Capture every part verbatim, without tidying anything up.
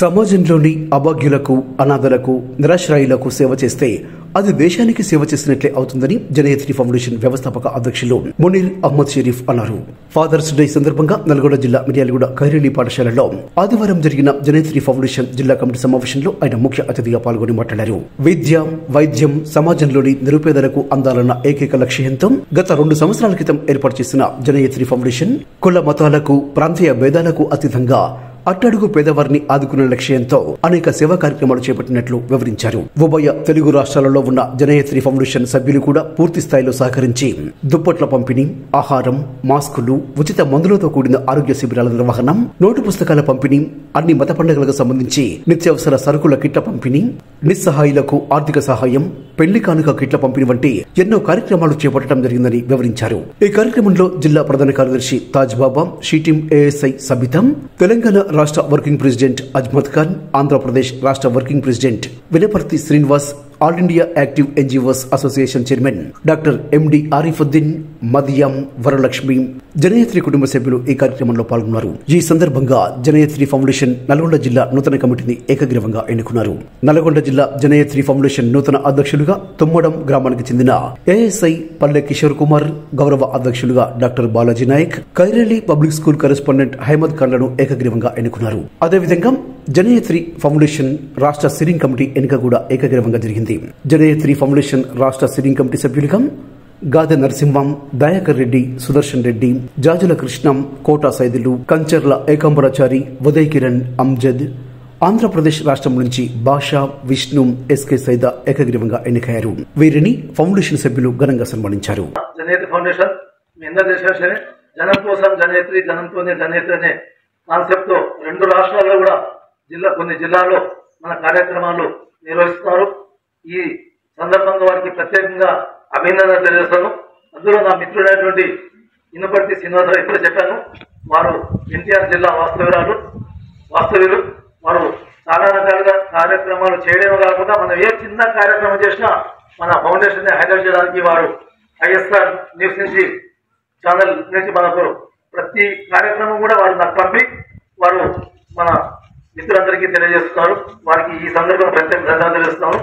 సమాజంలోని అభాగ్యులకు, అనాథలకు, నిరాశ్రయులకు సేవ చేస్తే అది దేశానికి సేవ చేసినట్లే అవుతుందని జనయత్రి ఫౌండేషన్ వ్యవస్థాపక అధ్యక్షులు మునీర్ అహ్మద్ షరీఫ్ అన్నారు. ఫాదర్స్ డే సందర్భంగా నల్గొండ జిల్లా మిర్యాలగూడ ఖైరళీ పాఠశాలలో ఆదివారం జరిగిన జనయత్రి ఫౌండేషన్ జిల్లా కమిటీ సమావేశంలో ఆయన ముఖ్య అతిథిగా పాల్గొని మాట్లాడారు. విద్య, వైద్యం సమాజంలోని నిరుపేదలకు అందాలన్న ఏకైక లక్ష్యంతో గత రెండు సంవత్సరాల క్రితం ఏర్పాటు చేసిన జనయత్రి ఫౌండేషన్ కుల మతాలకు, ప్రాంతీయ భేదాలకు అతీతంగా అట్టడుగు పేదవారిని ఆదుకునే లక్ష్యంతో అనేక సేవా కార్యక్రమాలు చేపట్టినట్లు వివరించారు. ఉభయ తెలుగు రాష్ట్రాలలో ఉన్న జనయత్రి ఫౌండేషన్ సభ్యులు కూడా పూర్తి స్థాయిలో సహకరించి దుప్పట్ల పంపిణీ, ఆహారం, మాస్కులు, ఉచిత మందులతో కూడిన ఆరోగ్య శిబిరాల నిర్వహణ, నోటు పుస్తకాల పంపిణీ, అన్ని మత పండుగలకు సంబంధించి నిత్యావసర సరుకుల కిట్ల పంపిణీ, నిస్సహాయులకు ఆర్థిక సహాయం, పెళ్లి కానుక కిట్ల పంపిణీ వంటి ఎన్నో కార్యక్రమాలు చేపట్టడం జరిగిందని వివరించారు. ఈ కార్యక్రమంలో జిల్లా ప్రధాన కార్యదర్శి తాజ్ బాబా, షీటిం ఏఎస్ఐ సబితం, తెలంగాణ రాష్ట్ర వర్కింగ్ ప్రెసిడెంట్ అజ్మద్ ఖాన్, ఆంధ్రప్రదేశ్ రాష్ట్ర working president Vinaparthi Srinivas, All India Active NGOs Association chairman doctor MD Arifuddin, మదియాం, వరలక్ష్మి, జనయత్రి కుటుంబ సభ్యులు ఈ కార్యక్రమంలో పాల్గొన్నారు. ఈ సందర్భంగా జనయత్రి ఫౌండేషన్ నల్గొండ జిల్లా నూతన కమిటీని ఏకగ్రీవంగా ఎన్నుకున్నారు. నల్గొండ జిల్లా జనయత్రి ఫౌండేషన్ నూతన అధ్యక్షులుగా తుమ్మడం గ్రామానికి చెందిన ఏఎస్ఐ పల్లె కిషోర్ కుమార్, గౌరవ అధ్యక్షులుగా doctor Balaji Naik, Khairali public school correspondent Ahmed ఖాన్లను ఏకగ్రీవంగా ఎన్నుకున్నారు. అదేవిధంగా జనయత్రి ఫౌండేషన్ రాష్ట్ర సిరింగ్ కమిటీ ఎన్నిక కూడా ఏకగ్రీవంగా జరిగింది. జనయత్రి ఫౌండేషన్ రాష్ట్ర సిరింగ్ కమిటీ సభ్యులుగా గాదె నరసింహం, దయాకర్ రెడ్డి, సుదర్శన్ రెడ్డి, జాజుల కృష్ణం, కోటా సైదులు, కంచర్ల ఏకాంబరాచారి, ఉదయ్ కిరణ్, అంజద్, ఆంధ్రప్రదేశ్ రాష్ట్రం నుంచి బాషా, విష్ణు, ఎస్కే సైదా ఏకగ్రీవంగా ఎన్నికయ్యారు. వీరిని ఫౌండేషన్ సభ్యులు ఘనంగా సన్మానించారు. జనయత్రి ఫౌండేషన్ మీ అందరి దేశం జనం కోసం జనయత్రి, జనంతోనే జనయత్రి అనే కాన్సెప్ట్ తో రెండు రాష్ట్రాల్లో కూడా జిల్లా కొన్ని జిల్లాల్లో మన కార్యక్రమాలు నిర్వహిస్తున్నారు. ఈ సందర్భంగా వారికి ప్రత్యేకంగా అభినందనలు తెలియజేస్తాను. అందులో నా మిత్రుడైనటువంటి ఇనుపర్తి శ్రీనివాసరావు ఇప్పుడే చెప్పాను, వారు ఎన్టీఆర్ జిల్లా వాస్తవ్యురాలు వాస్తవ్యులు వారు చాలా రకాలుగా కార్యక్రమాలు చేయడమే కాకుండా మనం ఏ చిన్న కార్యక్రమం చేసినా మన ఫౌండేషన్ ని హైలైట్ చేయడానికి వారు ఐఎస్ఆర్ న్యూస్ నుంచి ఛానల్ నుంచి మనకు ప్రతి కార్యక్రమం కూడా వారు నాకు పంపి వారు మన మిత్రులందరికీ తెలియజేస్తున్నారు. వారికి ఈ సందర్భంగా ప్రత్యేక ధన్యవాదాలు తెలియజేస్తున్నాను.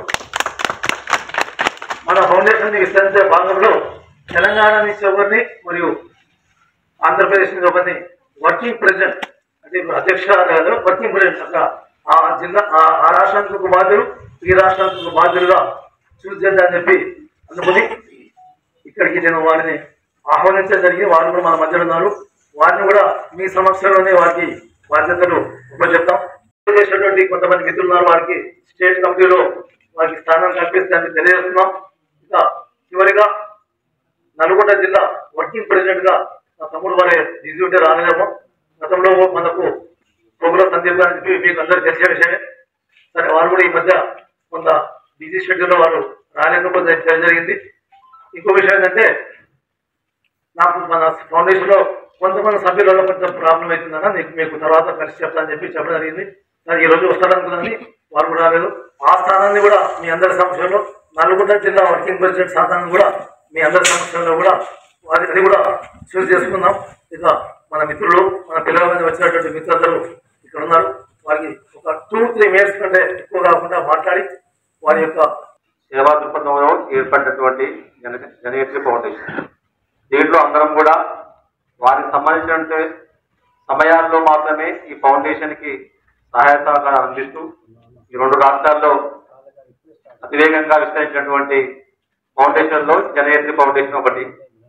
మన ఫౌండేషన్ ని విస్తరించే భాగంలో తెలంగాణ నుంచి ఒకరిని మరియు ఆంధ్రప్రదేశ్ నుంచి ఒకరిని వర్కింగ్ ప్రెసిడెంట్ అంటే అధ్యక్షురాలు వర్కింగ్ ప్రెసిడెంట్ అట్లా ఆ జిల్లా ఆ రాష్ట్రానికి బాధ్యులు, ఈ రాష్ట్రానికి బాధ్యులుగా చూస్ చేద్దామని చెప్పి అందుకుని ఇక్కడికి నేను వారిని ఆహ్వానించడం జరిగింది. వారు కూడా మన మధ్యలో ఉన్నారు. వారిని కూడా మీ సమక్షంలోనే వారికి బాధ్యతలు ఉపచెప్తాం. చేసినటువంటి కొంతమంది మిత్రులు ఉన్నారు, వారికి స్టేట్ కమిటీలో వారికి స్థానం కల్పిస్తామని తెలియజేస్తున్నాం. ఇంకా చివరిగా నల్గొండ జిల్లా వర్కింగ్ ప్రెసిడెంట్ గా నా తమ్ముడు వారి బిజీ ఉంటే రాలేదేమో. గతంలో మనకు పొగుల సందీప్ గారు చెప్పి మీకు అందరూ తెలిసే విషయమే. సరే వారు కూడా ఈ మధ్య కొంత బిజీ షెడ్యూల్లో వారు రాలేకపోతే జరిగింది. ఇంకో విషయం ఏంటంటే నాకు మన ఫౌండేషన్ లో కొంతమంది సభ్యులలో కొంచెం ప్రాబ్లం అవుతుందన్న నీకు మీకు తర్వాత కలిసి చెప్తానని చెప్పి చెప్పడం జరిగింది. ఈ రోజు వస్తారనుకున్నాను, వారు కూడా రాలేదు. ఆ స్థానాన్ని కూడా మీ అందరి సమక్షంలో నల్గొండ జిల్లా వర్కింగ్ ప్రెసిడెంట్ స్థానాన్ని కూడా మీ అందరి సమక్షంలో కూడా అది కూడా చూస్ చేసుకుందాం. ఇక మన మిత్రులు మన పిల్లల మీద వచ్చినటువంటి మిత్రులందరూ ఇక్కడ ఉన్నారు. వారికి ఒక టూ త్రీ మినిట్స్ కంటే ఎక్కువ కాకుండా మాట్లాడి వారి యొక్క సేవా దృక్పథంలో ఏర్పడినటువంటి జన జనయత్రి ఫౌండేషన్ దీంట్లో అందరం కూడా వారికి సంబంధించిన సమయాల్లో మాత్రమే ఈ ఫౌండేషన్ కి సహాయ సహకారాలు అందిస్తూ ఈ రెండు రాష్ట్రాల్లో అతివేగంగా విస్తరించినటువంటి ఫౌండేషన్ లో జనయత్రి ఫౌండేషన్ ఒకటి.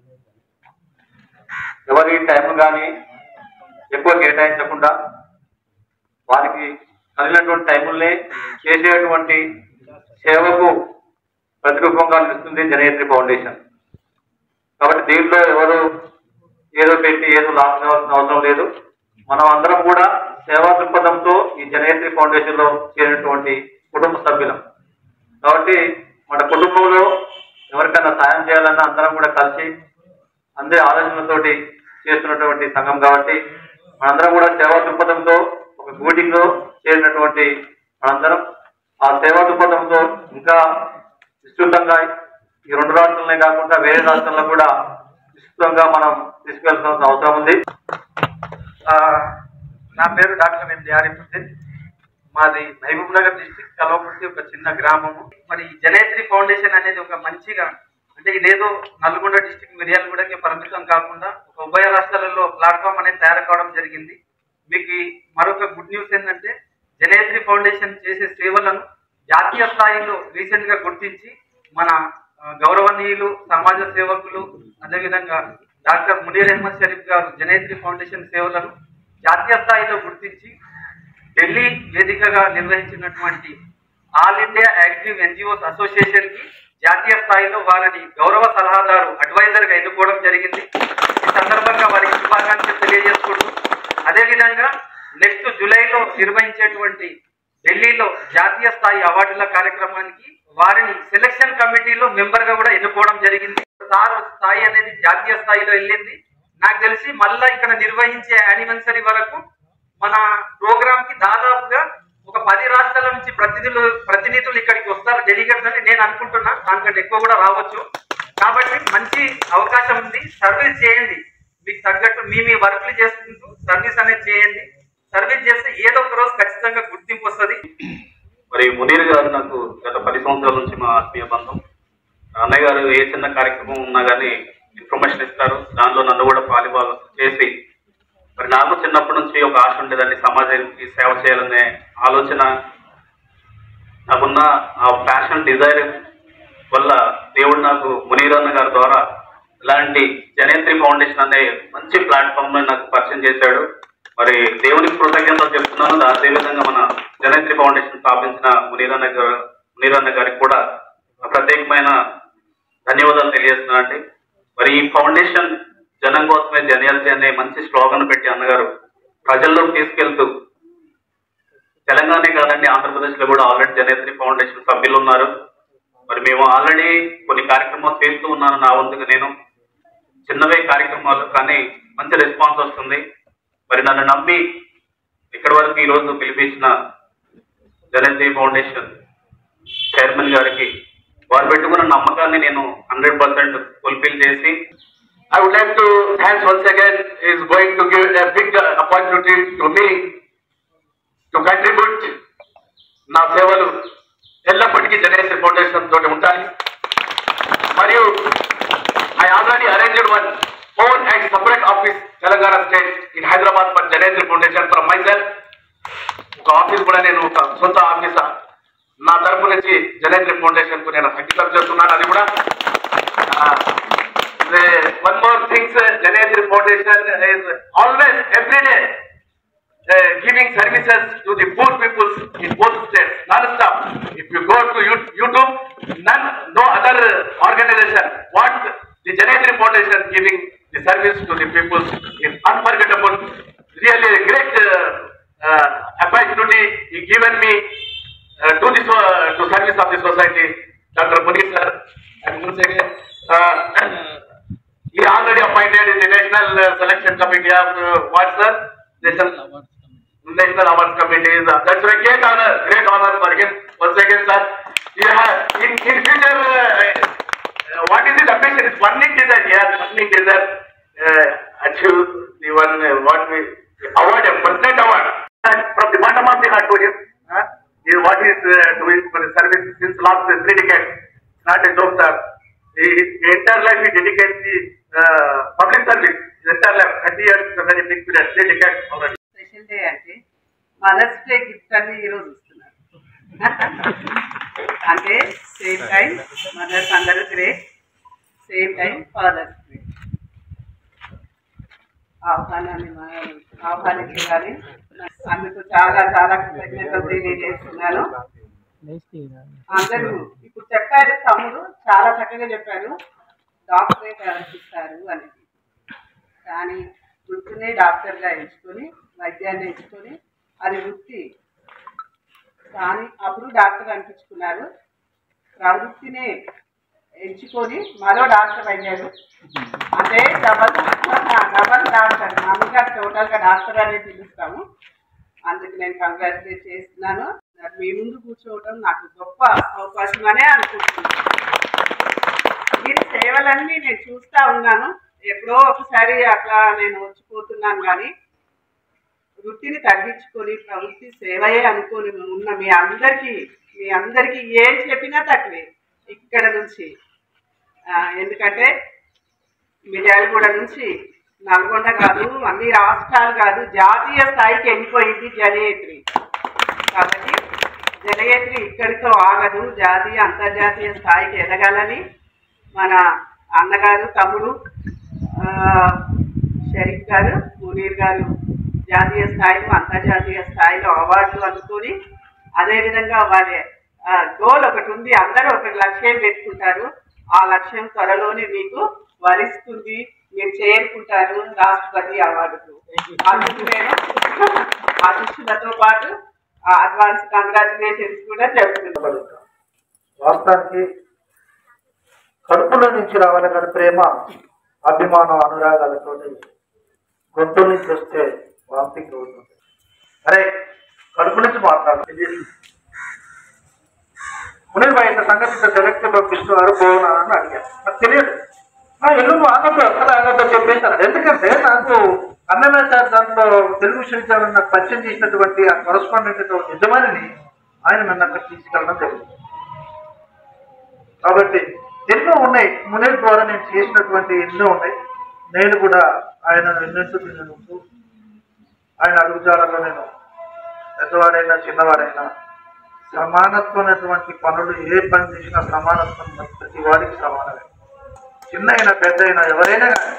ఎవరి టైం కానీ ఎక్కువ కేటాయించకుండా వారికి కలిగినటువంటి టైముల్నే చేసేటువంటి సేవకు ప్రతిరూపంగా నిలుస్తుంది జనయత్రి ఫౌండేషన్. కాబట్టి దీంట్లో ఎవరు ఏదో పెట్టి ఏదో లాభం కావాల్సిన అవసరం లేదు. మనం అందరం కూడా సేవా దృక్పథంతో ఈ జనయత్రి ఫౌండేషన్ లో చేరినటువంటి కుటుంబ సభ్యులం. కాబట్టి మన కుటుంబంలో ఎవరికైనా సాయం చేయాలన్నా అందరం కూడా కలిసి అందరి ఆలోచనలతోటి చేస్తున్నటువంటి సంఘం. కాబట్టి మనందరం కూడా సేవా దృక్పథంతో ఒక మీటింగ్ లో చేరినటువంటి మనందరం ఆ సేవా దృక్పథంతో ఇంకా విస్తృతంగా ఈ రెండు రాష్ట్రాలనే కాకుండా వేరే రాష్ట్రాల్లో కూడా విస్తృతంగా మనం తీసుకెళ్లాల్సిన అవసరం ఉంది. నా పేరు డాక్టర్ ఎండి ఆరిఫుద్దీన్. మాది మహబూబ్ నగర్ డిస్టిక్ కల్వకుర్తి ఒక చిన్న గ్రామము. మరి జనేత్రి ఫౌండేషన్ అనేది ఒక మంచిగా అంటే ఇదేదో నల్గొండ డిస్టిక్ మిర్యాలగూడకి పరిమితం కాకుండా ఒక ఉభయ రాష్ట్రాలలో ప్లాట్ఫామ్ అనేది తయారు కావడం జరిగింది. మీకు మరొక గుడ్ న్యూస్ ఏంటంటే జనేత్రి ఫౌండేషన్ చేసే సేవలను జాతీయ స్థాయిలో రీసెంట్ గా గుర్తించి మన గౌరవనీయులు సమాజ సేవకులు అదేవిధంగా డాక్టర్ మునీర్ అహ్మద్ షరీఫ్ గారు జనేత్రి ఫౌండేషన్ సేవలను జాతీయ స్థాయిలో గుర్తించి ఢిల్లీ వేదికగా నిర్వహించినటువంటి All India Active NGOs Association కి జాతీయ స్థాయిలో వారిని గౌరవ సలహాదారు అడ్వైజర్ గా ఎన్నుకోవడం జరిగింది. ఈ సందర్భంగా వారికి శుభాకాంక్షలు తెలియజేసుకుంటూ అదేవిధంగా నెక్స్ట్ జూలైలో నిర్వహించేటువంటి ఢిల్లీలో జాతీయ స్థాయి అవార్డుల కార్యక్రమానికి వారిని సెలక్షన్ కమిటీలో మెంబర్ గా కూడా ఎన్నుకోవడం జరిగింది. సార్ స్థాయి అనేది జాతీయ స్థాయిలో వెళ్ళింది. నాకు తెలిసి మళ్ళా ఇక్కడ నిర్వహించే యానివర్సరీ వరకు మన ప్రోగ్రామ్ కి దాదాపుగా ఒక పది రాష్ట్రాల నుంచి ప్రతినిధులు ప్రతినిధులు ఇక్కడికి వస్తారు డెలిగేట్స్ అని నేను అనుకుంటున్నా. దానికంటే ఎక్కువ కూడా రావచ్చు. కాబట్టి మంచి అవకాశం ఉంది. సర్వీస్ చేయండి, మీకు తగ్గట్టు మీ మీ వర్క్లు చేసుకుంటూ సర్వీస్ అనేది చేయండి. సర్వీస్ చేస్తే ఏదో ఒక రోజు ఖచ్చితంగా గుర్తింపు వస్తుంది. మరి మునీర్ గారు నాకు గత పది సంవత్సరాల నుంచి మా ఆత్మీయ బంధం. అన్నయ్య గారు ఏ చిన్న కార్యక్రమం ఉన్నా కానీ ఇన్ఫర్మేషన్ ఇస్తారు. దానిలో నన్ను కూడా పాలిభాగం చేసి మరి నాకు చిన్నప్పటి నుంచి ఒక ఆశ ఉండేదండి, సమాజానికి సేవ చేయాలనే ఆలోచన. నాకున్న ఆ ప్యాషన్ డిజైర్ వల్ల దేవుడు నాకు మునీర్ అన్న గారి ద్వారా ఇలాంటి జనేత్రి ఫౌండేషన్ అనే మంచి ప్లాట్ఫామ్ లో నాకు పరిచయం చేశాడు. మరి దేవునికి కృతజ్ఞతలు చెప్తున్నాను. అదేవిధంగా మన జనేత్రి ఫౌండేషన్ స్థాపించిన మునీర్ అన్న గారు మునీర్ అన్న గారికి కూడా ప్రత్యేకమైన ధన్యవాదాలు తెలియజేస్తున్నానండి. మరి ఈ ఫౌండేషన్ జనం కోసమే జనేత్రి అనే మంచి స్లోగన్ పెట్టి అన్నగారు ప్రజల్లోకి తీసుకెళ్తూ తెలంగాణ కాదండి ఆంధ్రప్రదేశ్ లో కూడా ఆల్రెడీ జనేత్రి ఫౌండేషన్ సభ్యులు ఉన్నారు. మరి మేము ఆల్రెడీ కొన్ని కార్యక్రమాలు చేస్తూ ఉన్నాను. నా వంతుగా నేను చిన్నవే కార్యక్రమాలు కానీ మంచి రెస్పాన్స్ వస్తుంది. మరి నన్ను నమ్మి ఇక్కడి వరకు ఈరోజు పిలిపించిన జనేత్రి ఫౌండేషన్ చైర్మన్ గారికి వారు పెట్టుకున్న నమ్మకాన్ని నేను హండ్రెడ్ పర్సెంట్ ఫుల్ఫిల్ చేసి I would like to thanks once again is going to give a big opportunity to me to contribute. నా సేవలు ఎల్లప్పటికీ జనేత్రి ఫౌండేషన్ తోటి ఉంటాయి. మరియు I already arranged one own and separate office Telangana state in Hyderabad for Janetri foundation from myself. ఒక office కూడా నేను ఒక సొంత ఆఫీస్ నా తరపు నుంచి జనేత్రి ఫౌండేషన్ కు నేను అంకితం చేస్తున్నాను. అది కూడా one more thing, Janetri Foundation is always every day uh, giving services to the poor people in both states non-stop. If you go to YouTube, none, no other organization what the Janetri Foundation giving the service to the people is unforgettable. Really a great uh, uh, opportunity he given me uh, to the uh, to service of the society, Doctor Muneer sir. And once again, uh, he already appointed in the National uh, Selection Committee of uh, what sir? National Awards Committee. National Awards Committee. Uh, that's a great honor, great honor for him. Once again, sir. Yeah, in in future, uh, uh, what is his ambition? It's burning desire. Yeah, burning desire. Uh, achieve the one uh, what we award, a President Award. And from the bottom of the heart to him, uh, is what he is uh, doing for the service since last uh, three decades. It's not a joke, sir. His entire life he dedicates the uh, public service. His entire life, thirty years is a very big period. Three decades already. Special day అంటే mothers day gift అని ఈరోజు ఇస్తున్నారు. అంటే same time mothers అందరూ great, same time fathers great. ఆహ్వానాన్ని ఆహ్వానించాలని అందుకు చాలా చాలా కృతజ్ఞతలు తెలియజేస్తున్నాను. అందరూ ఇప్పుడు చెప్పారు, తమ్ముడు చాలా చక్కగా చెప్పారు, డాక్టరేట్ ఆలోచిస్తారు అనేది. కానీ వృత్తినే డాక్టర్గా ఎంచుకొని వైద్యాన్ని ఎంచుకొని అది వృత్తి కానీ అప్పుడు డాక్టర్ అనిపించుకున్నారు. ప్రవృత్తినే ఎంచుకొని మరో డాక్టర్ అయ్యారు. అంటే డబల్ డబల్ డాక్టర్. మామూలుగా టోటల్గా డాక్టర్ అనేది పిలుస్తాము. అందుకు నేను కంగ్రాచులేట్ చేస్తున్నాను. మీ ముందు కూర్చోవడం నాకు గొప్ప అవకాశం అనే అనుకుంటున్నాను. మీరు సేవలన్నీ నేను చూస్తూ ఉన్నాను. ఎప్పుడో ఒకసారి అట్లా నేను వచ్చిపోతున్నాను. కానీ వృత్తిని తగ్గించుకొని ప్రవృత్తి సేవయే అనుకొని ఉన్న మీ అందరికీ మీ అందరికీ ఏం చెప్పినా తక్కువే ఇక్కడ నుంచి. ఎందుకంటే మిర్యాలగూడ నుంచి నల్గొండ కాదు, అన్ని రాష్ట్రాలు కాదు, జాతీయ స్థాయికి వెళ్ళిపోయింది జనయేత్రి. కాబట్టి జనయేత్రి ఇక్కడితో ఆగదు, జాతీయ అంతర్జాతీయ స్థాయికి ఎదగాలని మన అన్నగారు తమ్ముడు షరీఫ్ గారు మునీర్ గారు జాతీయ స్థాయిలో అంతర్జాతీయ స్థాయిలో అవార్డులు అందుకొని, అదేవిధంగా వాళ్ళ గోల్ ఒకటి ఉంది, అందరూ ఒక లక్ష్యం పెట్టుకుంటారు. ఆ లక్ష్యం త్వరలోనే మీకు వరిస్తుంది, మీరు చేరుకుంటారు రాష్ట్రపతి అవార్డుకు. అందుకు నేను ఆశిష్యులతో పాటు అడ్వాన్స్ కంగ్రాచులేషన్స్ కూడా చెప్తున్నాను. వాస్తవానికి కడుపులో నుంచి రావాలన్న ప్రేమ, అభిమానం, అనురాగాలతో గొంతు నుంచి వస్తే వాంతికి అవుతుంది. అరే కడుపు నుంచి మాట్లాడుతుంది మునీర్ భాయ్ ఇంత సంగతి సెలెక్ట్ పంపిస్తున్నారు పోనా అని అడిగాను. నాకు తెలియదు. ఎల్లు ఆగద్దు అక్కడ ఆగద్దు చెప్పేశాను. ఎందుకంటే నాకు అన్నమయ్య సార్ దాంట్లో తెలుగు విశ్వవిద్యాలయం నాకు పరిచయం చేసినటువంటి ఆ కరస్పాండెంట్ యజమానిని ఆయన నన్ను అక్కడ తీసుకెళ్ళడం జరిగింది. కాబట్టి ఎన్నో ఉన్నాయి మునీర్ ద్వారా నేను చేసినటువంటి ఎన్నో ఉన్నాయి. నేను కూడా ఆయన ఎన్నెంటూ తిననుంటూ ఆయన అడుగుజాడల్లో నేను పెద్దవాడైనా చిన్నవాడైనా సమానత్వమైనటువంటి పనులు ఏ పని చేసినా సమానత్వం ప్రతి వాడికి సమానమే. చిన్న అయినా పెద్ద అయినా ఎవరైనా కానీ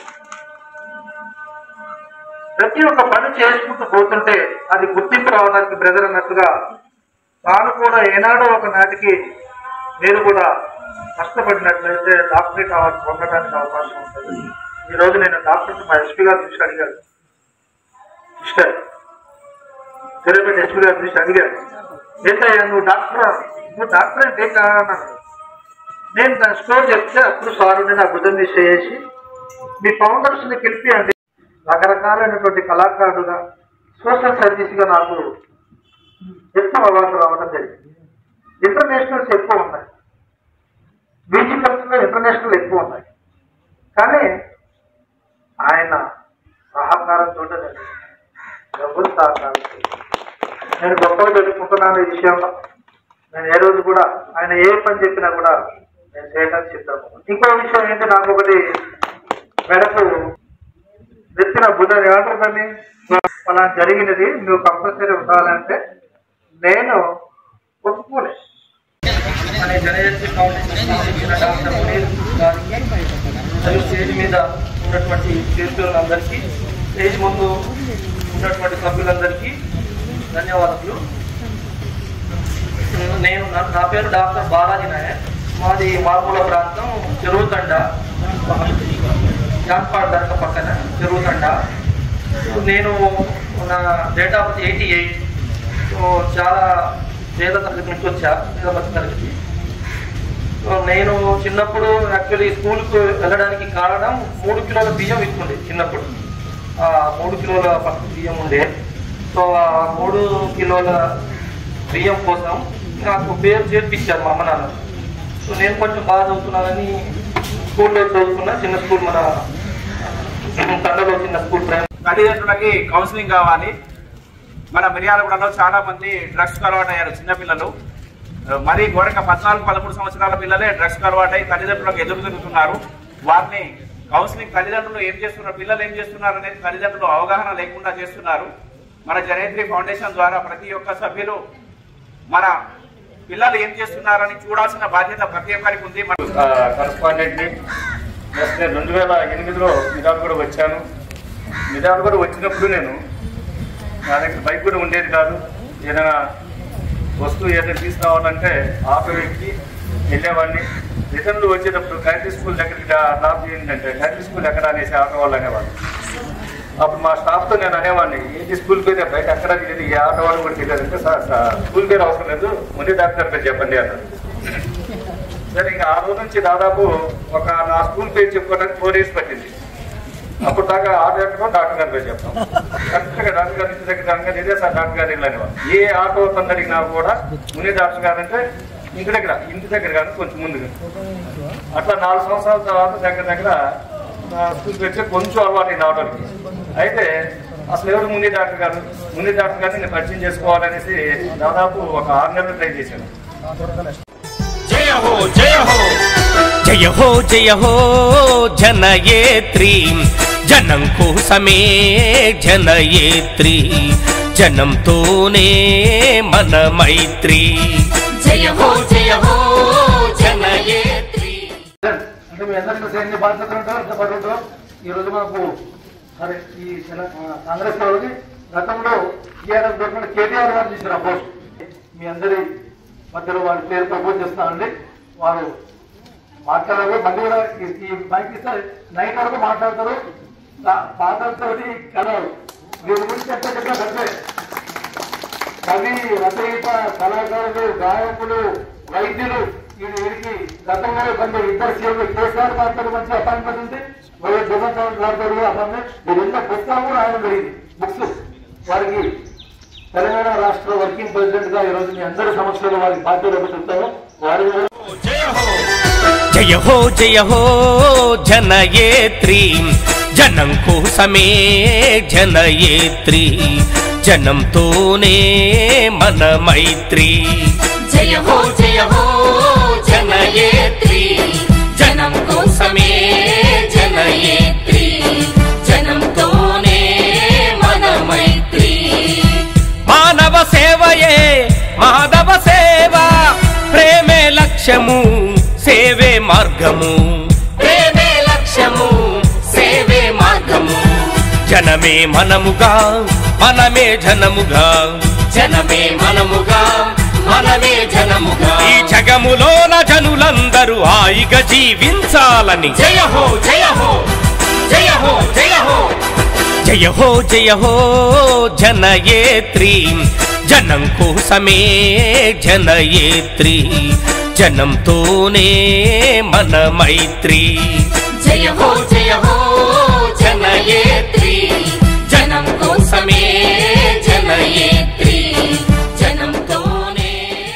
ప్రతి ఒక్క పని చేసుకుంటూ పోతుంటే అది గుర్తింపు రావడానికి బ్రదర్ అన్నట్టుగా తాను కూడా ఏనాడో ఒక నాటికి నేను కూడా కష్టపడినట్లయితే డాక్టరేట్ అవార్డు పొందడానికి అవకాశం ఉంటుంది. ఈరోజు నేను డాక్టర్ మా ఎస్పీ గారు చూసి అడిగాను, సిస్టర్ సూర్యాపేట ఎస్పీ గారు చూసి అడిగాను, ఏంటయ్యా నువ్వు డాక్టర్ నువ్వు డాక్టర్ అంటే ఏం కాదన్నాను. నేను దాని స్టోర్ చెప్తే అప్పుడు సార్ నేను ఆ బుద్ధం చేసి మీ ఫౌండర్స్ని గెలిపియండి. రకరకాలైనటువంటి కళాకారుడుగా సోషల్ సర్వీస్గా నాకు ఎక్కువ అవార్డు రావడం జరిగింది. ఇంటర్నేషనల్స్ ఎక్కువ ఉన్నాయి, మ్యూజికల్స్లో ఇంటర్నేషనల్ ఎక్కువ ఉన్నాయి. కానీ ఆయన సహకారంతో ఎవరు సహకారం నేను గొప్పగా తెలుసుకుంటున్నాను ఈ విషయంలో. నేను ఏ రోజు కూడా ఆయన ఏ పని చెప్పినా కూడా నేను చేయడానికి సిద్ధము. ఇంకో విషయం ఏంటి, నాకు ఒకటి మెడకు నెత్తిన బుధ ఏమంటుందని అలా జరిగినది నువ్వు కంపల్సరీ ఉండాలంటే నేను ఒప్పుకోలే అనే జనయత్రి ఫౌండేషన్ డాక్టర్ మునీర్ గారికి మరియు స్టేజ్ మీద ఉన్నటువంటి చేతులందరికీ, స్టేజ్ ముందు ఉన్నటువంటి సభ్యులందరికీ ధన్యవాదాలు. నేను నా పేరు డాక్టర్ బాలాజీ నాయక్, మాది మామూల ప్రాంతం చెరువుతండ, జాన్పాడ్ దర్గ పక్కన చెరువుతండ. నేను నా date of birth eighty eight చాలా పేద తరగతి నుంచి వచ్చా, పేద బస్సు తరగతి. నేను చిన్నప్పుడు యాక్చువల్లీ స్కూల్కు వెళ్ళడానికి కారణం మూడు కిలోల బియ్యం ఇస్తుంది చిన్నప్పుడు. మూడు కిలోల ఫస్ట్ బియ్యం ఉండే, సో ఆ మూడు కిలోల బియ్యం కోసం నాకు పేరు చేర్పించారు మా అమ్మ నాన్న. సో నేను కొంచెం బాగా చదువుతున్నానని స్కూల్లో చదువుతున్నా, చిన్న స్కూల్ మన తండలో చిన్న స్కూల్. తల్లిదండ్రులకి కౌన్సిలింగ్ కావాలి. మన మిర్యాలగూడలో చాలా మంది డ్రగ్స్కి అలవాటు అయ్యారు చిన్నపిల్లలు. మరీ ఘోరంగా పద్నాలుగు పదమూడు సంవత్సరాల పిల్లలే డ్రగ్స్కి అలవాటై తల్లిదండ్రులకు ఎదురు తిరుగుతున్నారు. వారిని కౌన్సిలింగ్ తల్లిదండ్రులు ఏం చేస్తున్నారు, పిల్లలు ఏం చేస్తున్నారు అనేది తల్లిదండ్రులు అవగాహన లేకుండా చేస్తున్నారు. మన జనయత్రి ఫౌండేషన్ ద్వారా ప్రతి ఒక్క సభ్యులు మన పిల్లలు ఏం చేస్తున్నారని చూడాల్సిన బాధ్యత ప్రతి ఒక్కరికి ఉంది. కరస్పాండెంట్ని నేను రెండు వేల ఎనిమిదిలో నిజాలు కూడా వచ్చాను. నిజాలు కూడా వచ్చినప్పుడు నేను నా దగ్గర బైక్ కూడా ఉండేది కాదు. ఏదైనా వస్తువు ఏదైనా తీసుకురావాలంటే ఆటో ఎక్కి వెళ్ళేవాడిని. రిటర్న్లు వచ్చేటప్పుడు గాయత్రి స్కూల్ దగ్గరికి డ్రాప్ చేయండి అంటే గాయత్రి స్కూల్ ఎక్కడ అనేసి ఆటో వాళ్ళు అనేవాళ్ళు. అప్పుడు మా స్టాఫ్తో నేను అనేవాడిని, ఏంటి స్కూల్ పేరు బయట ఎక్కడ తెలియదు, ఏ ఆటో వాళ్ళు కూడా తెలియదు అంటే, సార్ స్కూల్ పేరు అవసరం లేదు, ముందే డాక్టర్ పేరు చెప్పండి అన్నారు. సరే ఇంకా ఆ రోజు నుంచి దాదాపు ఒక నా స్కూల్ పేరు చెప్పుకోవడానికి ఫోర్ ఇయర్స్ పట్టింది. అప్పుడు దాకా ఆటో ఎక్కడో డాక్టర్ గారి పేరు చెప్తాం. కరెక్ట్గా డాక్టర్ గారి ఇంటి దగ్గర దానిగా ఇదే సార్ డాక్టర్ గారు వెళ్ళాను. ఏ ఆటో తొందరిగినా కూడా ముని డాక్టర్ గారు అంటే ఇంటి దగ్గర ఇంటి దగ్గర కానీ కొంచెం ముందుగా అట్లా నాలుగు సంవత్సరాల తర్వాత దగ్గర దగ్గర స్కూల్ పేరు కొంచెం అలవాటు అయింది ఆటోకి. అయితే అసలు ఎవరు ముని డాక్టర్ గారు ముని డాక్టర్ గారిని నేను పరిచయం చేసుకోవాలనేసి దాదాపు ఒక ఆరు నెలలు ట్రై చేశాను. జయ హో జయ హో జయ హో జయ హో జనయేత్రి జనం కోసమే జనయేత్రి జనంతోనే మన మైత్రి. జయ హో జయ హో జనయేత్రి. అంటే మీ అందరికీ ఎన్ని బాధ్యతలు ఉంటారో అంత ఉంటారో ఈ రోజు మాకు సరే ఈ కాంగ్రెస్ వాళ్ళకి గతంలో టీఆర్ఎస్ గవర్నమెంట్ కేటీఆర్ గారు చేసిన పోస్ట్ మీ అందరి మధ్యలో వారి పేరు ప్రపోజ్ చేస్తానండి. వారు మాట్లాడారు మళ్ళీ కూడా ఈ మైక్ ఇస్తే నైట్ వరకు మాట్లాడతారు. పాటలతో కలరు వీరి గురించి ఎక్కడ చెప్పారంటే కవి రచయిత కళాకారులు గాయకులు వైద్యులు వీరికి గతంలో కొంచెం ఇద్దరు సీఎంలు కేసీఆర్ గారితో మంచి అపాయింట్మెంట్ ఉంది. వైఎస్ జగన్మోహన్ గారితో కూడా అపాయింట్మెంట్ మీరు ఎంత పుస్తకాలు కూడా రాయడం జరిగింది బుక్స్. వారికి తెలంగాణ రాష్ట్ర వర్కింగ్ ప్రెసిడెంట్ గా ఈ రోజు మీ అందరి సమక్షంలో వారికి బాధ్యతలు చెప్తాను. వారి జయ హో జయ హో జనయేత్రి జనం కోసమే జనయేత్రి జనంతోనే మన మైత్రి. జయ హో జయ హో జనయేత్రి జనం కోసమే జనయేత్రి జనంతోనే మన మైత్రి. మానవ సేవయే మాధవ సేవ ప్రేమే లక్ష్యము సేవే మార్గము. ప్రేమే లక్ష్యము సేవే మార్గము. జనమే మనముగా మనమే జనముగా జనమే మనముగా మనమే జనముగా ఈ జగములోన జనులందరూ హాయిగా జీవించాలని. జయ హో జయ హో జయ హో జయ హో జయ హో జయ హో జనయేత్రి జనం కోసమే జనయేత్రి జనంతోనే మన మైత్రి. జయ హో జయ హో జనయేత్రి జనం కోసమే జనయేత్రి జనంతోనే.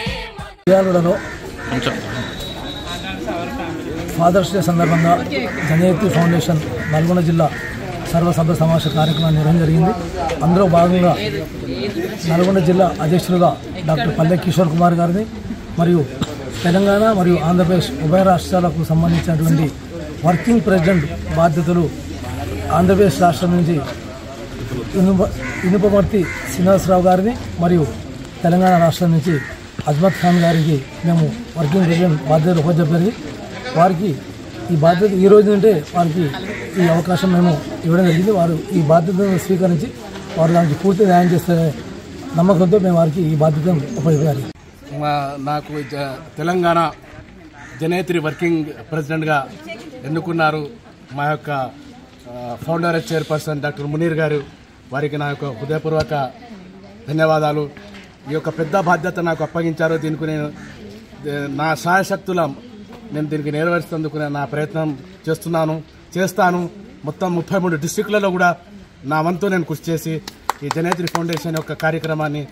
ఫాదర్స్ డే సందర్భంగా జనయేత్రి ఫౌండేషన్ నల్గొండ జిల్లా సర్వసభ్య సమావేశ కార్యక్రమాన్ని నిర్వహణ జరిగింది. అందులో భాగంగా నల్గొండ జిల్లా అధ్యక్షులుగా డాక్టర్ పల్లె కిషోర్ కుమార్ గారిని మరియు తెలంగాణ మరియు ఆంధ్రప్రదేశ్ ఉభయ రాష్ట్రాలకు సంబంధించినటువంటి వర్కింగ్ ప్రెసిడెంట్ బాధ్యతలు ఆంధ్రప్రదేశ్ రాష్ట్రం నుంచి ఇనుప ఇనుపమర్తి శ్రీనివాసరావు గారిని మరియు తెలంగాణ రాష్ట్రం నుంచి అజ్మత్ ఖాన్ గారికి మేము వర్కింగ్ ప్రెసిడెంట్ బాధ్యతలు ఉపజెప్పారు. వారికి ఈ బాధ్యత ఈ రోజు నుంటే వారికి ఈ అవకాశం మేము ఇవ్వడం జరిగింది. వారు ఈ బాధ్యతను స్వీకరించి వారు దానికి పూర్తి న్యాయం చేస్తే నమ్మకంతో మేము వారికి ఈ బాధ్యతను ఉపయోగించాలి. నాకు తెలంగాణ జనయేత్రి వర్కింగ్ ప్రెసిడెంట్గా ఎన్నుకున్నారు మా యొక్క ఫౌండర్ చైర్పర్సన్ డాక్టర్ మునీర్ గారు. వారికి నా యొక్క హృదయపూర్వక ధన్యవాదాలు. ఈ యొక్క పెద్ద బాధ్యత నాకు అప్పగించారు. దీనికి నేను నా శాయశక్తుల నేను దీనికి నెరవేర్చేందుకు నా ప్రయత్నం చేస్తున్నాను చేస్తాను మొత్తం ముప్పై మూడు డిస్టిక్లలో కూడా నా వంతు నేను కృషి చేసి ఈ జనయేత్రి ఫౌండేషన్ యొక్క కార్యక్రమాన్ని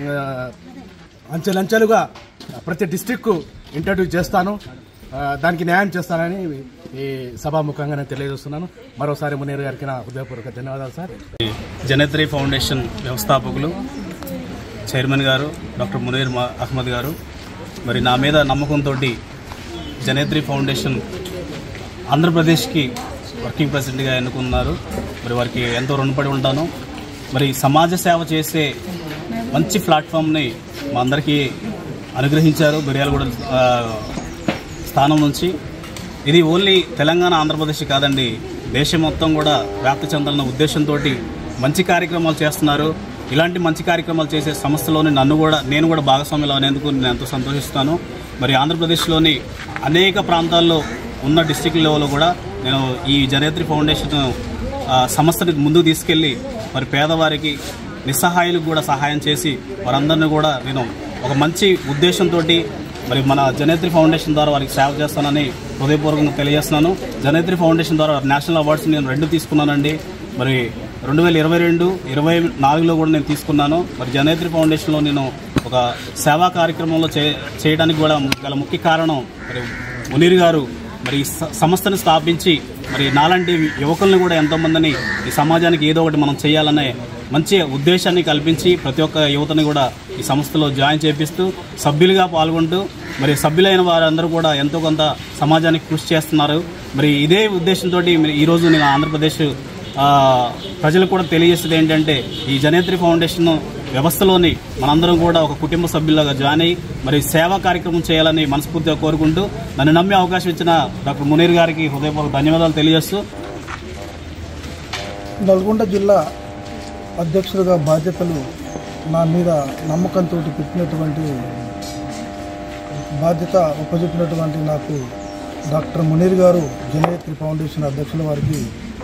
అంచెలంచెలుగా ప్రతి డిస్టిక్కు ఇంట్రడ్యూస్ చేస్తాను. దానికి న్యాయం చేస్తానని ఈ సభాముఖంగా నేను తెలియజేస్తున్నాను. మరోసారి మునీర్ గారికి నా హృదయపూర్వక ధన్యవాదాలు సార్. జనయేత్రి ఫౌండేషన్ వ్యవస్థాపకులు చైర్మన్ గారు డాక్టర్ మునీర్ అహ్మద్ గారు మరి నా మీద నమ్మకంతో జనయేత్రి ఫౌండేషన్ ఆంధ్రప్రదేశ్కి వర్కింగ్ ప్రెసిడెంట్గా ఎన్నుకున్నారు. మరి వారికి ఎంతో రుణపడి ఉంటాను. మరి సమాజ సేవ చేసే మంచి ప్లాట్ఫామ్ని మా అందరికీ అనుగ్రహించారు మిర్యాలగూడ స్థానం నుంచి. ఇది ఓన్లీ తెలంగాణ ఆంధ్రప్రదేశ్ కాదండి, దేశం మొత్తం కూడా వ్యాప్తి చెందాలన్న ఉద్దేశంతో మంచి కార్యక్రమాలు చేస్తున్నారు. ఇలాంటి మంచి కార్యక్రమాలు చేసే సంస్థలోని నన్ను కూడా నేను కూడా భాగస్వామ్యం అనేందుకు నేను ఎంతో సంతోషిస్తాను. మరి ఆంధ్రప్రదేశ్లోని అనేక ప్రాంతాల్లో ఉన్న డిస్టిక్ లెవెల్లో కూడా నేను ఈ జనయేత్రి ఫౌండేషన్ సంస్థని ముందుకు తీసుకెళ్ళి మరి పేదవారికి నిస్సహాయులకు కూడా సహాయం చేసి వారందరినీ కూడా నేను ఒక మంచి ఉద్దేశంతో మరి మన జనయేత్రి ఫౌండేషన్ ద్వారా వారికి సేవ చేస్తానని హృదయపూర్వకంగా తెలియజేస్తున్నాను. జనయేత్రి ఫౌండేషన్ ద్వారా నేషనల్ అవార్డ్స్ నేను రెండు తీసుకున్నానండి. మరి రెండు వేల ఇరవై రెండు ఇరవై నాలుగులో కూడా నేను తీసుకున్నాను. మరి జనయేత్రి ఫౌండేషన్లో నేను ఒక సేవా కార్యక్రమంలో చే చేయడానికి కూడా గల ముఖ్య కారణం మరి మునీర్ గారు మరి ఈ సంస్థను స్థాపించి మరి నాలాంటి యువకులను కూడా ఎంతోమందిని ఈ సమాజానికి ఏదో ఒకటి మనం చేయాలనే మంచి ఉద్దేశాన్ని కల్పించి ప్రతి ఒక్క యువతని కూడా ఈ సంస్థలో జాయిన్ చేపిస్తూ సభ్యులుగా పాల్గొంటూ మరి సభ్యులైన వారందరూ కూడా ఎంతో కొంత సమాజానికి కృషి చేస్తున్నారు. మరి ఇదే ఉద్దేశంతో ఈరోజు నేను ఆంధ్రప్రదేశ్ ప్రజలకు కూడా తెలియజేసేది ఏంటంటే ఈ జనేత్రి ఫౌండేషన్ వ్యవస్థలోని మనందరం కూడా ఒక కుటుంబ సభ్యులుగా జాయిన్ అయ్యి మరి సేవా కార్యక్రమం చేయాలని మనస్ఫూర్తిగా కోరుకుంటూ నన్ను నమ్మి అవకాశం ఇచ్చిన డాక్టర్ మునీర్ గారికి హృదయపూర్వక ధన్యవాదాలు తెలియజేస్తూ నల్గొండ జిల్లా అధ్యక్షుడిగా బాధ్యతలు నా మీద నమ్మకంతో పెట్టినటువంటి బాధ్యత ఉపజెప్పినటువంటి నాకు డాక్టర్ మునీర్ గారు జనేత్రి ఫౌండేషన్ అధ్యక్షుల వారికి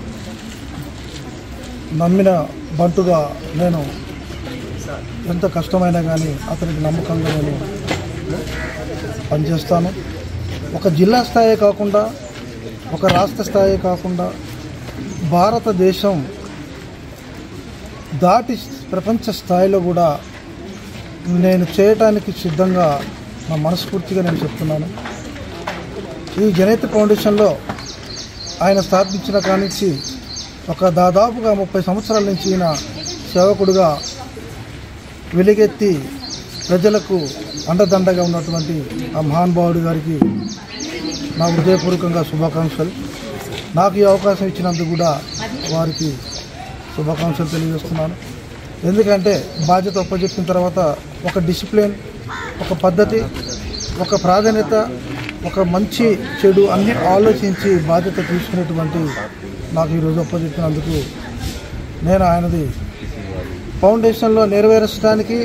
నమ్మిన బంటుగా నేను ఎంత కష్టమైనా కానీ అతనికి నమ్మకంగా నేను పనిచేస్తాను. ఒక జిల్లా స్థాయి కాకుండా ఒక రాష్ట్ర స్థాయి కాకుండా భారతదేశం దాటి ప్రపంచ స్థాయిలో కూడా నేను చేయటానికి సిద్ధంగా నా మనస్ఫూర్తిగా నేను చెప్తున్నాను. ఈ జనేత్రి ఫౌండేషన్లో ఆయన స్థాపించిన కానించి ఒక దాదాపుగా ముప్పై సంవత్సరాల నుంచి ఈయన సేవకుడుగా వెలుగెత్తి ప్రజలకు అండదండగా ఉన్నటువంటి ఆ మహానుభావుడి గారికి నా హృదయపూర్వకంగా శుభాకాంక్షలు. నాకు ఈ అవకాశం ఇచ్చినందుకు కూడా వారికి శుభాకాంక్షలు తెలియజేస్తున్నాను. ఎందుకంటే బాధ్యత ఒప్పజెప్పిన తర్వాత ఒక డిసిప్లిన్, ఒక పద్ధతి, ఒక ప్రాధాన్యత, ఒక మంచి చెడు అన్ని ఆలోచించి బాధ్యత తీసుకునేటువంటి నాకు ఈరోజు ఒప్పజెప్పినందుకు నేను ఆయనది ఫౌండేషన్లో నెరవేర్చడానికి,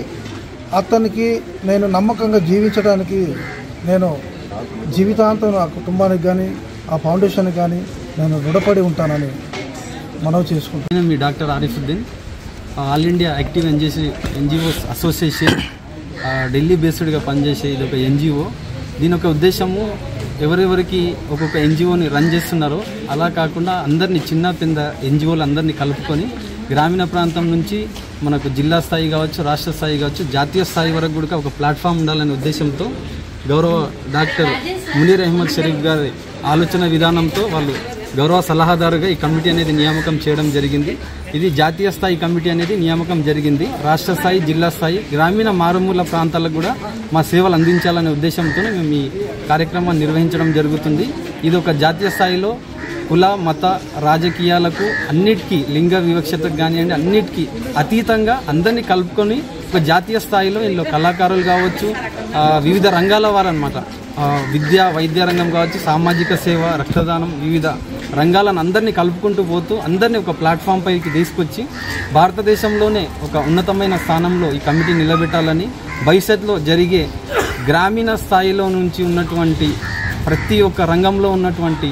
అతనికి నేను నమ్మకంగా జీవించడానికి నేను జీవితాంతం నా కుటుంబానికి కానీ ఆ ఫౌండేషన్కి కానీ నేను రుణపడి ఉంటానని మనవి చేసుకుంటాను. నేను మీ doctor Arifuddin, All India Active NGC NGOs Association Delhi బేస్డ్గా పనిచేసే ఇది ఒక ఎన్జిఓ. దీని యొక్క ఉద్దేశము ఎవరెవరికి ఒక్కొక్క ఎన్జిఓని రన్ చేస్తున్నారో అలా కాకుండా అందరినీ చిన్న పెద్ద ఎన్జిఓలు అందరినీ కలుపుకొని గ్రామీణ ప్రాంతం నుంచి మనకు జిల్లా స్థాయి కావచ్చు, రాష్ట్ర స్థాయి కావచ్చు, జాతీయ స్థాయి వరకు కూడా ఒక ప్లాట్ఫామ్ ఉండాలనే ఉద్దేశంతో గౌరవ డాక్టర్ మునీర్ అహ్మద్ షరీఫ్ గారి ఆలోచన విధానంతో వాళ్ళు గౌరవ సలహాదారుగా ఈ కమిటీ అనేది నియామకం చేయడం జరిగింది. ఇది జాతీయ స్థాయి కమిటీ అనేది నియామకం జరిగింది. రాష్ట్ర స్థాయి, జిల్లా స్థాయి, గ్రామీణ మారుమూల ప్రాంతాలకు కూడా మా సేవలు అందించాలనే ఉద్దేశంతో మేము ఈ కార్యక్రమాన్ని నిర్వహించడం జరుగుతుంది. ఇది ఒక జాతీయ స్థాయిలో కుల, మత, రాజకీయాలకు అన్నిటికీ, లింగ వివక్షతకు కానివ్వండి అన్నిటికీ అతీతంగా అందరినీ కలుపుకొని ఒక జాతీయ స్థాయిలో ఇందులో కళాకారులు కావచ్చు, వివిధ రంగాల వారు అనమాట, విద్య, వైద్య రంగం కావచ్చు, సామాజిక సేవ, రక్తదానం, వివిధ రంగాలను అందరినీ కలుపుకుంటూ పోతూ అందరినీ ఒక ప్లాట్ఫామ్ పైకి తీసుకొచ్చి భారతదేశంలోనే ఒక ఉన్నతమైన స్థానంలో ఈ కమిటీ నిలబెట్టాలని, భవిష్యత్తులో జరిగే గ్రామీణ స్థాయిలో నుంచి ఉన్నటువంటి ప్రతి ఒక్క రంగంలో ఉన్నటువంటి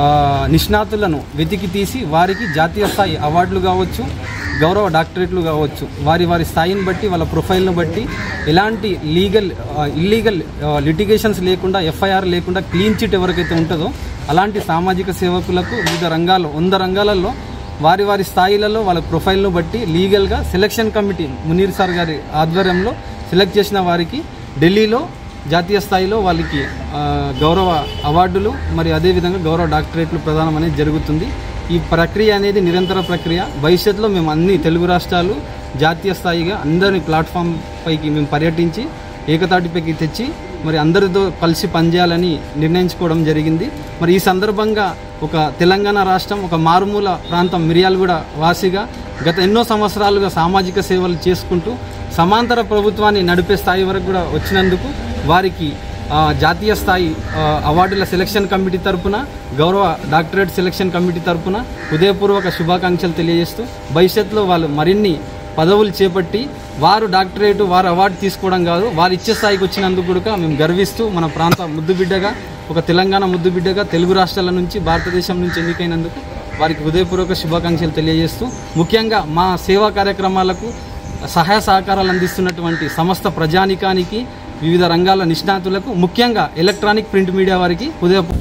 నిష్ణాతులను వెతికి తీసి వారికి జాతీయ స్థాయి అవార్డులు కావచ్చు, గౌరవ డాక్టరేట్లు కావచ్చు, వారి వారి స్థాయిని బట్టి వాళ్ళ ప్రొఫైల్ను బట్టి ఎలాంటి లీగల్ ఇల్లీగల్ లిటిగేషన్స్ లేకుండా, ఎఫ్ఐఆర్ లేకుండా క్లీన్ చిట్ ఎవరికైతే ఉంటుందో అలాంటి సామాజిక సేవకులకు వివిధ రంగాల్లో వంద రంగాలలో వారి వారి స్థాయిలలో వాళ్ళ ప్రొఫైల్ను బట్టి లీగల్గా సెలక్షన్ కమిటీ మునీర్ సార్ గారి ఆధ్వర్యంలో సెలెక్ట్ చేసిన వారికి ఢిల్లీలో జాతీయ స్థాయిలో వాళ్ళకి గౌరవ అవార్డులు మరి అదేవిధంగా గౌరవ డాక్టరేట్లు ప్రదానం అనేది జరుగుతుంది. ఈ ప్రక్రియ అనేది నిరంతర ప్రక్రియ. భవిష్యత్తులో మేము అన్ని తెలుగు రాష్ట్రాలు జాతీయ స్థాయిగా అందరినీ ప్లాట్ఫామ్ పైకి మేము పర్యటించి ఏకతాటిపైకి తెచ్చి మరి అందరితో కలిసి పనిచేయాలని నిర్ణయించుకోవడం జరిగింది. మరి ఈ సందర్భంగా ఒక తెలంగాణ రాష్ట్రం, ఒక మారుమూల ప్రాంతం మిర్యాలగూడ వాసిగా గత ఎన్నో సంవత్సరాలుగా సామాజిక సేవలు చేసుకుంటూ సమాంతర ప్రభుత్వాన్ని నడిపే స్థాయి వరకు కూడా వచ్చినందుకు వారికి జాతీయ స్థాయి అవార్డుల సెలక్షన్ కమిటీ తరపున, గౌరవ డాక్టరేట్ సెలక్షన్ కమిటీ తరపున హృదయపూర్వక శుభాకాంక్షలు తెలియజేస్తూ భవిష్యత్తులో వాళ్ళు మరిన్ని పదవులు చేపట్టి వారు డాక్టరేట్, వారు అవార్డు తీసుకోవడం కాదు, వారు ఇచ్చే స్థాయికి వచ్చినందుకు కూడా మేము గర్విస్తూ మన ప్రాంత ముద్దుబిడ్డగా, ఒక తెలంగాణ ముద్దుబిడ్డగా తెలుగు రాష్ట్రాల నుంచి భారతదేశం నుంచి ఎన్నికైనందుకు వారికి హృదయపూర్వక శుభాకాంక్షలు తెలియజేస్తూ ముఖ్యంగా మా సేవా కార్యక్రమాలకు సహాయ సహకారాలు అందిస్తున్నటువంటి సమస్త ప్రజానికానికి, వివిధ రంగాల నిష్ణాతులకు, ముఖ్యంగా ఎలక్ట్రానిక్ ప్రింట్ మీడియా వారికి హృదయ